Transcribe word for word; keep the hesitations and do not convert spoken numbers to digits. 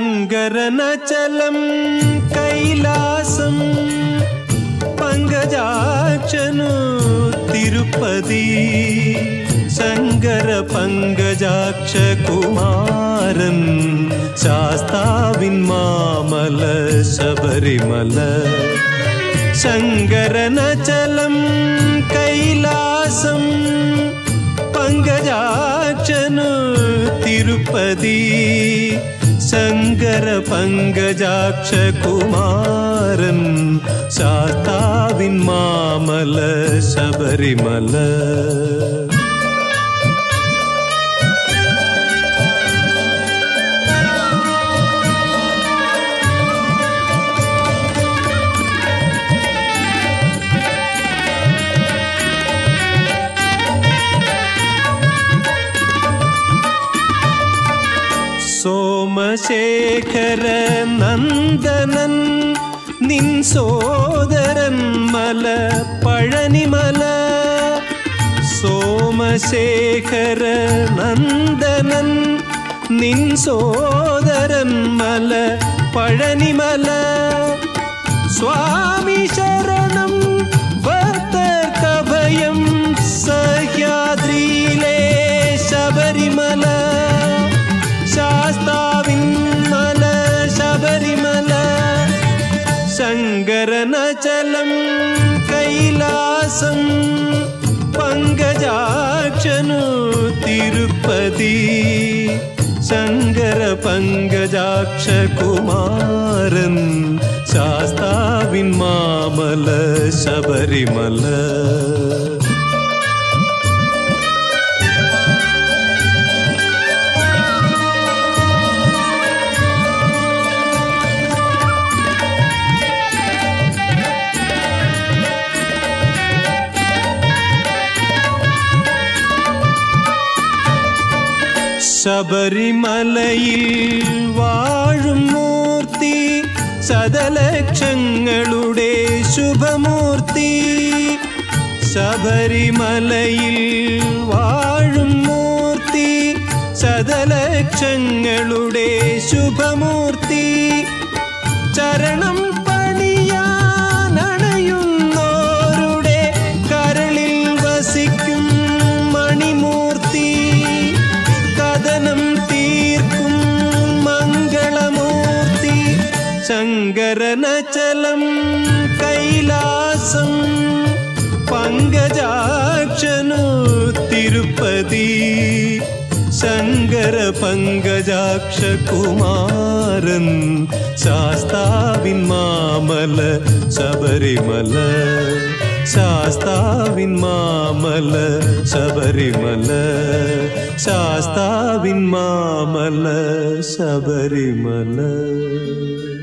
ശങ്കരനചലം കൈലാസം പങ്കജാക്ഷനു തിരുപ്പതി ശങ്കര പങ്കജാക്ഷ കുമാരൻ ശാസ്താവിൻ മാമല ശബരിമല ശങ്കരനചലം കൈലാസം പങ്കജാക്ഷനു തിരുപ്പതി ശങ്കര പങ്കജാക്ഷ കുമാരൻ ശാസ്താവിൻ മാമല ശബരിമല സോമശേഖര നന്ദനൻ നിൻ സോദരൻ മല പഴനിമല സോമശേഖര നന്ദനൻ നിൻ സോദരൻ മല പഴനിമല സ്വാമി ശരണം ഭക്തർക്കഭയം സഹ്യാദ്രിയിലെ ശബരിമല ശാസ്താവിൻ മല ശബരിമല ശങ്കരനചലം കൈലാസം പങ്കജാക്ഷനു തിരുപ്പതി ശങ്കര പങ്കജാക്ഷ കുമാരൻ ശാസ്താവിൻ മാമല ശബരിമല ശബരിമലയിൽ വാഴും മൂർത്തി ശതലക്ഷങ്ങളുടെ ശുഭമൂർത്തി ശബരിമലയിൽ വാഴും മൂർത്തി ശതലക്ഷങ്ങളുടെ ശുഭമൂർത്തി ചരണം പണിയാനണയുന്നോരുടെ കരളിൽ വസിക്കും മണിമൂർത്തി കഥനം തീർക്കും മംഗളമൂർത്തി ശങ്കരനചലം കൈലാസം പങ്കജാക്ഷനു തിരുപ്പതി ശങ്കര പങ്കജാക്ഷ കുമാരൻ ശാസ്താവിൻ മാമല ശബരിമല ശാസ്താവിൻ മാമല ശബരിമല ശാസ്താവിൻ മാമല ശബരിമല